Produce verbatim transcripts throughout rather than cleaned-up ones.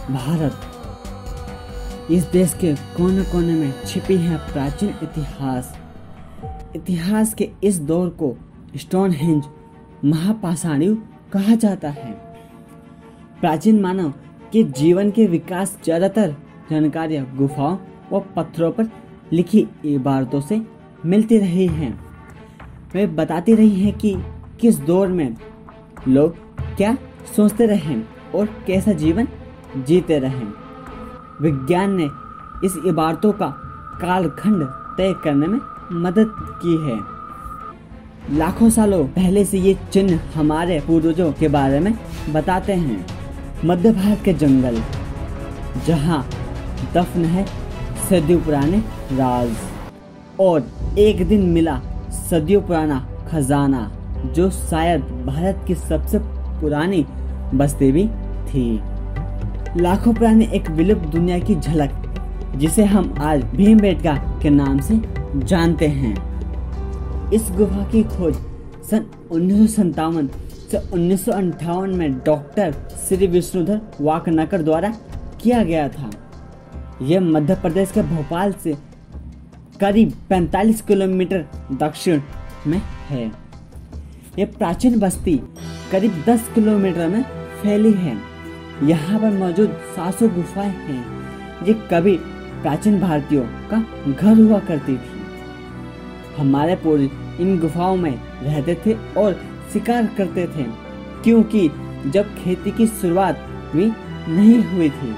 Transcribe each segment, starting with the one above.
भारत, इस देश के कोने कोने में छिपी है प्राचीन इतिहास। इतिहास के इस दौर को स्टोनहेंज महापाषाण युग कहा जाता है। प्राचीन मानव के जीवन के विकास ज्यादातर जानकारियां गुफाओं व पत्थरों पर लिखी इबारतों से मिलती रही हैं। वे बताती रही हैं कि किस दौर में लोग क्या सोचते रहे और कैसा जीवन जीते रहे। विज्ञान ने इस इबारतों का कालखंड तय करने में मदद की है। लाखों सालों पहले से ये चिन्ह हमारे पूर्वजों के बारे में बताते हैं। मध्य भारत के जंगल, जहाँ दफन है सदियों पुराने राज, और एक दिन मिला सदियों पुराना खजाना, जो शायद भारत की सबसे पुरानी बस्ती भी थी। लाखों पुरानी एक विलुप्त दुनिया की झलक, जिसे हम आज भीमबेटका के नाम से जानते हैं। इस गुफा की खोज सन उन्नीस सौ सत्तावन से उन्नीस सौ अंठावन में डॉक्टर श्री विष्णुधर वाकनकर द्वारा किया गया था। यह मध्य प्रदेश के भोपाल से करीब पैंतालीस किलोमीटर दक्षिण में है। यह प्राचीन बस्ती करीब दस किलोमीटर में फैली है। यहाँ पर मौजूद सात सौ गुफाएं हैं। ये कभी प्राचीन भारतीयों का घर हुआ करती थी। हमारे पूर्वज इन गुफाओं में रहते थे और शिकार करते थे, क्योंकि जब खेती की शुरुआत भी नहीं हुई थी,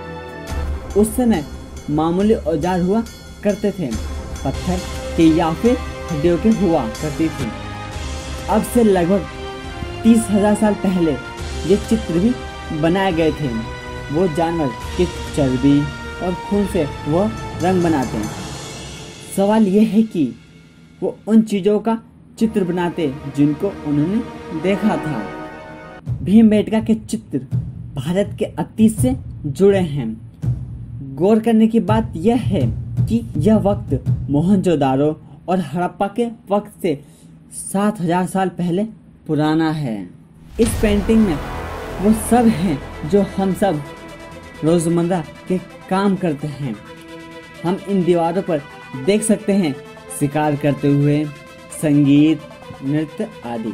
उस समय मामूली औजार हुआ करते थे, पत्थर के या फिर हड्डियों के हुआ करती थी। अब से लगभग तीस हजार साल पहले ये चित्र भी बनाए गए थे। वो जानवर की चर्बी और खून से वह रंग बनाते हैं। सवाल यह है कि वो उन चीजों का चित्र बनाते जिनको उन्होंने देखा था। भीमबेटका के चित्र भारत के अतीत से जुड़े हैं। गौर करने की बात यह है कि यह वक्त मोहनजोदारो और हड़प्पा के वक्त से सात हजार साल पहले पुराना है। इस पेंटिंग में वो सब हैं जो हम सब रोजमर्रा के काम करते हैं। हम इन दीवारों पर देख सकते हैं शिकार करते हुए, संगीत, नृत्य आदि।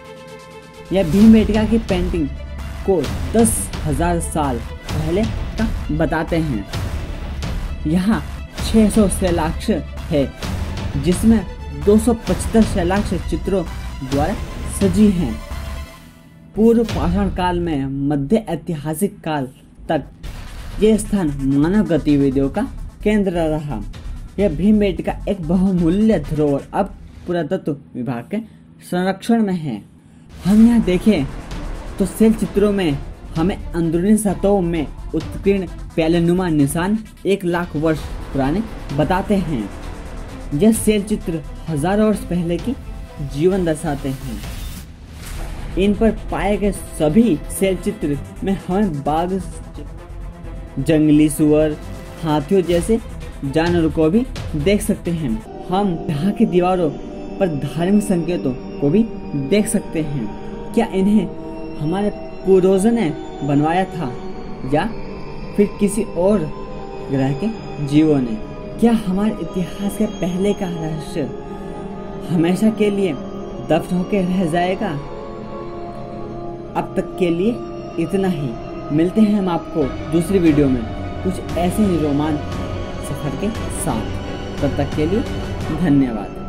यह भीमबेटका की पेंटिंग को दस हजार साल पहले का बताते हैं। यहाँ छह सौ शैलाक्ष है, जिसमें दो सौ पचहत्तर शैलाक्ष चित्रों द्वारा सजी हैं। पूर्व पाषाण काल में मध्य ऐतिहासिक काल तक यह स्थान मानव गतिविधियों का केंद्र रहा। यह भीमबेटका एक बहुमूल्य धरोहर अब पुरातत्व विभाग के संरक्षण में है। हम यहाँ देखें तो शैल चित्रों में हमें अंदरूनी सतहों में उत्कीर्ण प्यालेनुमा निशान एक लाख वर्ष पुराने बताते हैं। यह शैल चित्र हजारों वर्ष पहले की जीवन दर्शाते हैं। इन पर पाए गए सभी शैल चित्र में हमें बाघ, जंगली सुअर, हाथियों जैसे जानवरों को भी देख सकते हैं। हम यहाँ की दीवारों पर धार्मिक संकेतों को भी देख सकते हैं। क्या इन्हें हमारे पूर्वजों ने बनवाया था या फिर किसी और ग्रह के जीवों ने? क्या हमारे इतिहास के पहले का रहस्य हमेशा के लिए दफन होकर रह जाएगा? अब तक के लिए इतना ही। मिलते हैं हम आपको दूसरी वीडियो में कुछ ऐसे ही रोमांच सफर के साथ। तब तक के लिए धन्यवाद।